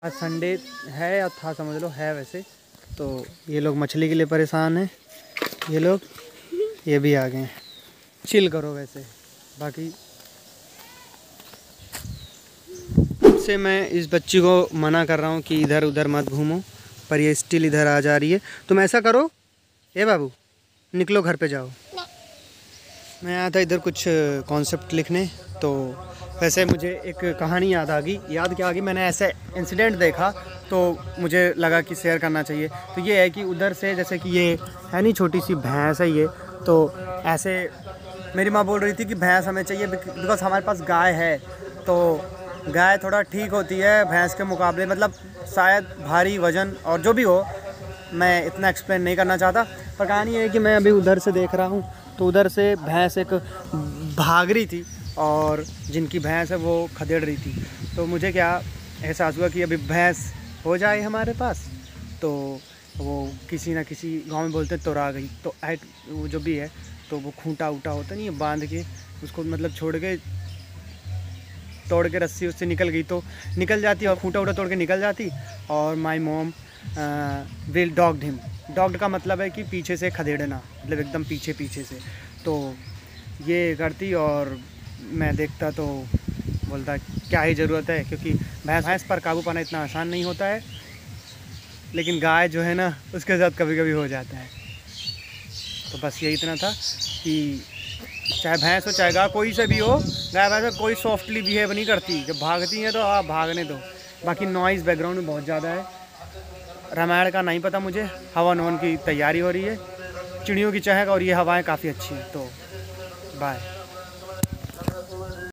आज संडे है या था समझ लो, है वैसे। तो ये लोग मछली के लिए परेशान हैं, ये लोग, ये भी आ गए हैं। चिल करो वैसे। बाकी से मैं इस बच्ची को मना कर रहा हूँ कि इधर उधर मत घूमो, पर ये स्टिल इधर आ जा रही है। तुम ऐसा करो, ए बाबू निकलो घर पे जाओ। मैं आया था इधर कुछ कॉन्सेप्ट लिखने, तो वैसे मुझे एक कहानी याद आ गई। याद क्या आ गई, मैंने ऐसे इंसिडेंट देखा तो मुझे लगा कि शेयर करना चाहिए। तो ये है कि उधर से, जैसे कि ये है नहीं, छोटी सी भैंस है ये, तो ऐसे मेरी माँ बोल रही थी कि भैंस हमें चाहिए बिकॉज हमारे पास गाय है। तो गाय थोड़ा ठीक होती है भैंस के मुकाबले, मतलब शायद भारी वज़न और जो भी हो, मैं इतना एक्सप्लेन नहीं करना चाहता। पर कहानी ये है कि मैं अभी उधर से देख रहा हूँ, तो उधर से भैंस एक भाग रही थी और जिनकी भैंस है वो खदेड़ रही थी। तो मुझे क्या एहसास हुआ कि अभी भैंस हो जाए हमारे पास, तो वो किसी ना किसी गांव में बोलते हैं तोरा गई, तो वो जो भी है, तो वो खूंटा ऊटा होता नहीं है, बांध के उसको मतलब छोड़ के तोड़ के रस्सी उससे निकल गई तो निकल जाती, और खूंटा ऊटा तोड़ के निकल जाती। और my mom will dogged him. Dogged का मतलब है कि पीछे से खदेड़ना, मतलब एकदम पीछे पीछे से। तो ये करती और मैं देखता तो बोलता क्या ही ज़रूरत है, क्योंकि भैंस पर काबू पाना इतना आसान नहीं होता है। लेकिन गाय जो है ना, उसके साथ कभी कभी हो जाता है। तो बस यही इतना था कि चाहे भैंस हो चाहे गाय, कोई से भी हो, गाय भैंस कोई सॉफ्टली बिहेव नहीं करती। जब भागती हैं तो आप भागने दो। बाकी नॉइज़ बैकग्राउंड में बहुत ज़्यादा है। रामायण का नहीं पता मुझे, हवन हवन की तैयारी हो रही है, चिड़ियों की चहक, और ये हवाएं काफ़ी अच्छी हैं। तो बाय।